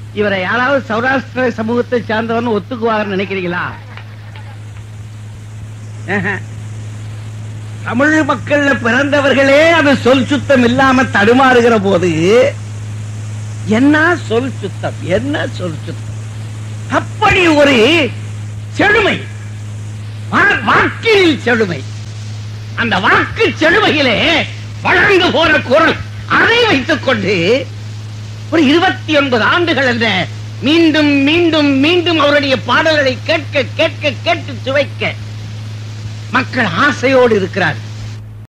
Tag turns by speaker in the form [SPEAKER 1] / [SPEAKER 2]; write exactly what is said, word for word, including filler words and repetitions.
[SPEAKER 1] இவரை யாராவது சௌராஷ்டிர சமூகத்தை சார்ந்தவன் ஒத்துக்குவார் நினைக்கிறீங்களா? தமிழ் மக்கள் பிறந்தவர்களே அது சொல் சுத்தம் இல்லாம தடுமாறுகிற போது என்ன சொல் சுத்தம், என்ன சொல் சுத்தம்? அப்படி ஒரு செழுமை, வாக்கில் செழுமை, அந்த வாக்கு செழுமையிலே வளர்ந்து போற குரல், அதை வைத்துக் கொண்டு ஒரு இருபத்தி ஒன்பது ஆண்டுகள் என்ற மீண்டும் மீண்டும் மீண்டும் அவருடைய பாடல்களை கேட்க கேட்க கேட்டு சுவைக்க மக்கள் ஆசையோடு இருக்கிறார்.